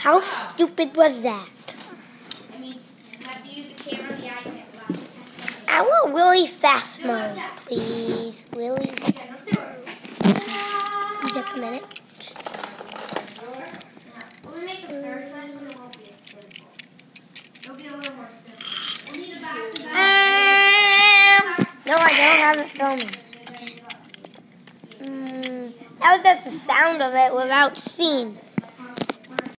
How stupid was that? I mean, you have to use the camera on the iPad. We'll have to test it. I want really fast mode, please. Really fast mode. Just a minute. When we make the very first one, it won't be as simple. It'll be a little more simple. We'll need a back-to-back. No, I don't have it filming. That was just the sound of it without seeing.